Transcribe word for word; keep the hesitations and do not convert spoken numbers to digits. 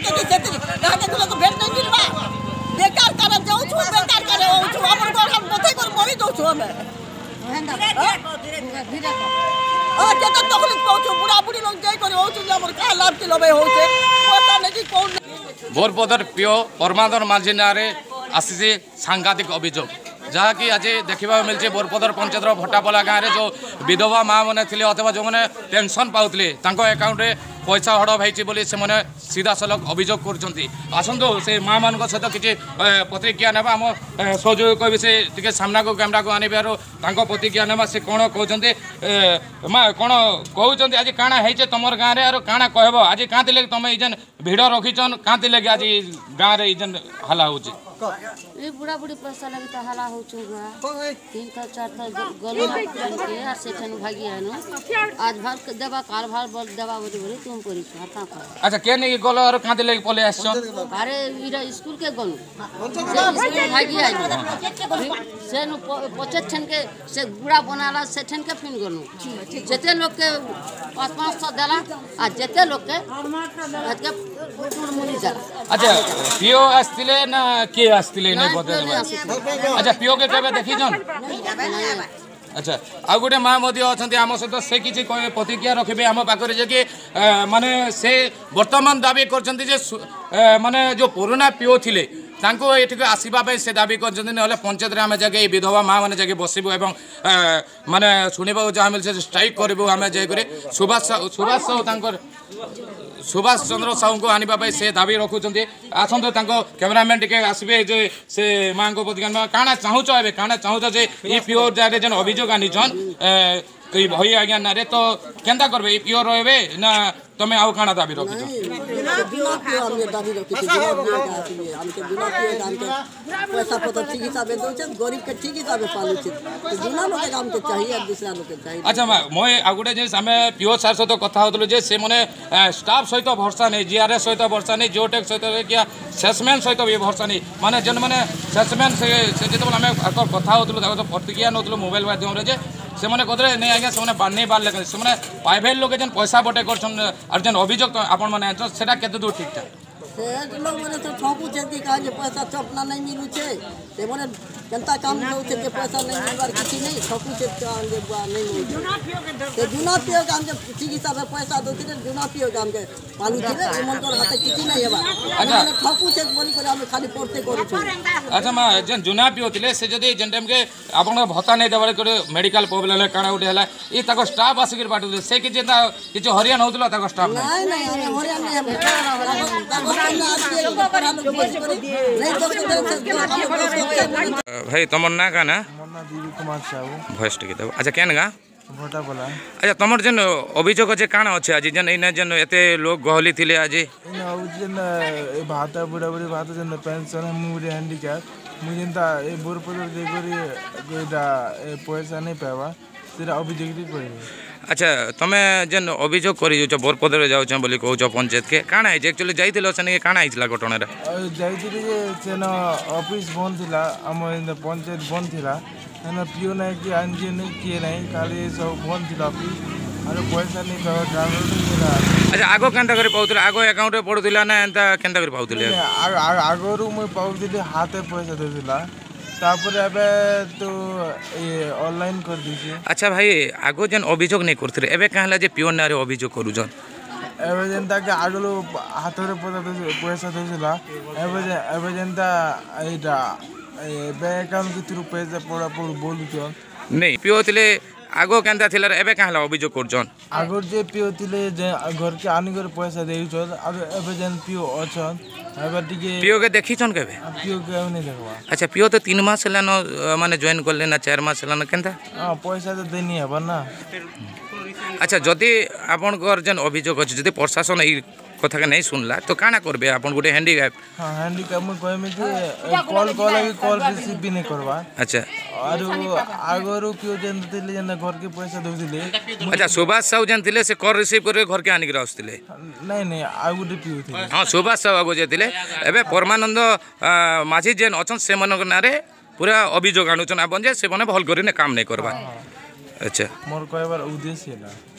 के के सेति गाके लोग भेट नहीं मिलबा बेकार कर जाऊ छु बेकार करे हो छु हमर घर हम बथै कर मरी दो छु हमें धीरे धीरे आ केते तकलीफ पहुंचो बुढ़ा बुढ़ी लोग जाई करे हो छु हमर का लाभ के लबे हो छे पता नहीं कि कोन बोरपदर पिओ परमादर माझी नारे आसी सांघातिक अभियोग जहाँकि आज देखा मिलছে बोरपदर पंचायत भट्टापला गाँव में जो विधवा माँ मैंने थे अथवा जो मैंने पेंशन पाते अकाउंट में पैसा हड़प होती बोली से मैंने सीधा सलख अभियोग करसतु से माँ मान सहित किसी प्रतिक्रिया ना आम सहयोग भी से टे सामना को कैमेरा को आनबार प्रतिक्रिया ना से कौन कहते माँ कौन कहते आज काଣା है तुम गाँव में आर काଣା कहब आज क्या लगे तुम जेन भिड़ रखीचन क्या लगे आज गाँव में जेन हला हो बुढ़ा बुढ़ी पैसा लगी तो हला हो तीन था चार था गलो के आ सेठन भागी है नो आज भर देवा काल भर बोल देवा बोली बोली तुम करी हाथा खा अच्छा के नहीं गलो और कांदे लेके पले आछो अरे इरा स्कूल के गलो से भागी है से नु पचास ठन के से बुढ़ा बनाला सेठन के फिन गलो जते लोग के पाँच पाँच सौ देला आ जते लोग के के टूर मुनी जा अच्छा पियो आस्तिले ना के आस्तिले नहीं बदले अच्छा पियो के केबे देखि जन अच्छा आ गोटे माँ अच्छा आम सहित से किसी प्रतिक्रिया रखे आम पाखे जे कि माने से वर्तमान दाबी कर माने जो पुराना पिओ थिले तांको एठिक आसीबा से दाबी कर पंचायत आम जाके विधवा माँ मैंने जाके बसबू एवं माने शुणा जहाँ मिलছে स्ट्राइक करूँ आम जाकर सुभाष सुभाष साहू सुभाष चंद्र साहू को आने से दाबी रखुंट आसतु कैमेरामैन टे आसबे जे से माँ को प्रति काଣା चाहूच ए काଣା चाहूच जे ये पिओ जारे जेन अभियोग आनीचन भई आज्ञा ना तो केन्ता करबे ये पिओ रहे ना तमें आउ काଣା दाबी रखिछ बिना पिओ हमने दाबी रखी थी बिना पिओ का आसीबे हमके बिना पिओ काम के पैसा पता ठीक हिसाब से दो गरीब के ठीक हिसाब से पालू छ बिना लोग काम के चाहिए और दूसरा लोग के चाहिए अच्छा मैं आगुटे जे आम पिओ सार सहित कथा होतलु जे से माने स्टाफ सहित भरसा नहीं जीआरएस सहित भरसा नहीं जियोटेक सहित क्या सेल्समैन सहित भी भरसा नहीं माने जन माने सेल्समैन से जो आम कथा होतलु प्रतिक्रिया नौलु मोबाइल माध्यम से से मैंने कहते नहीं आज्ञा से नहीं पारे से प्राइवेट लोग जेन पैसा बटे कर जेन अभियोग आपण मैंने सेटा केते दूर ठीक था से लोग मैंने तो ठोकू छे कि कहा जे पैसा चपना नहीं मिलू छे से माने जनता काम दउ छे के पैसा नहीं मिलबार किछि नहीं ठोकू छे जे नहीं मिलू से जुना पियो काम जे ठीक हिसाब से पैसा दउ छे जुना पियो काम के पालू छे मन कर हाथ किछि नहीं हेबा अच्छा ठोकू छे बोली करे हम खाली पड़ते करू छे अच्छा मां जेन जुना पियो थिले से जदी जेन टाइम के आपण भत्ता नहीं देबार करे मेडिकल प्रॉब्लम काଣା उठे हला ई ताको स्टाफ आसिक बाटू से कि जे किछ हरियाण होतलो ताको स्टाफ नहीं नहीं हरियाण नहीं भाई तुम ना का ना दिलीप कुमार साहू भॉइस टिके दब अच्छा केन गा भट्टापला अच्छा तुम जेन अभियोग जे काଣା अछि आज जेन इने जेन एते लोग गहली थिले आज इन जेन भात बुढ़ा बुढ़ी भात जेन पेंशन मुरे हैंडीकैप मु जेनता ए बोरपदर जे करी एटा पैसा नहीं पावा सेटा अभियोग कर अच्छा तुम जेन अभियोग कर बोरपदर जाऊँ बोली कहूँ पंचायत के काଣା है एक्चुअली जाइल से काଣା है घटना जान ऑफिस बंद थिला आम पंचायत बंद थिला पिओ नहीं कि एनजीओ नहीं किए नहीं खाली सब बंद थिला ऑफिस और पैसा नहीं पावा ड्राइवर नहीं अच्छा आगो केनता कर पाउतले आगो अकाउंट में पड़ुला ना एंता केनता कर पाउतले आगरू मुई पाउतली हाथे पैसा देथिला तापर एबे तो ये ऑनलाइन कर दीजिए अच्छा भाई आगो जेन अभियोग नहीं करथरे एबे कहला जे पिओ नारे अभियोग करूजन एबे जनता के आगलो हाथरे पैसा देथिला एबे एबे जनता एटा बैंक अकाउंट के थ्रू पैसा पड़ा पड़ बोलू तो नहीं पिओ थिले आगो केनता थिला एबे कहला अभियोग करजन आगो जे पिओ थिले जे घर के आनी कर पैसा देउ छ अब एबे जन पिओ अछन एबे टिके पिओ के देखिछन केबे पिओ के नहीं देखबा अच्छा पिओ तो तीन मास लेन माने जॉइन कर लेना चार मास लेना केनता हां पैसा तो देनी है ना अच्छा जदि आपन घर जन अभियोग अछि जदि प्रशासन ई कथा के नहीं सुनला तो काଣା करबे आपन गुटे हैंडीकैप हां हैंडीकैप में कहमे कि कॉल कॉल भी कॉल रिसीव भी नहीं करबा अच्छा और आगरो पिओ जन दिले जन घर के पैसा दउ दिले अच्छा सुभाष साहू जन दिले से कॉल रिसीव करे घर के आनी के आउसतिले नहीं नहीं आगुटे पिओ थिले हां सुभाष साहू आगो जे दिले एबे परमानंद माझी जेन अछन से मनक नारे पूरा अभियोग आनुचन आपन जे से मने भल करिने काम नहीं करबा अच्छा मोर कहबार उद्देश्य है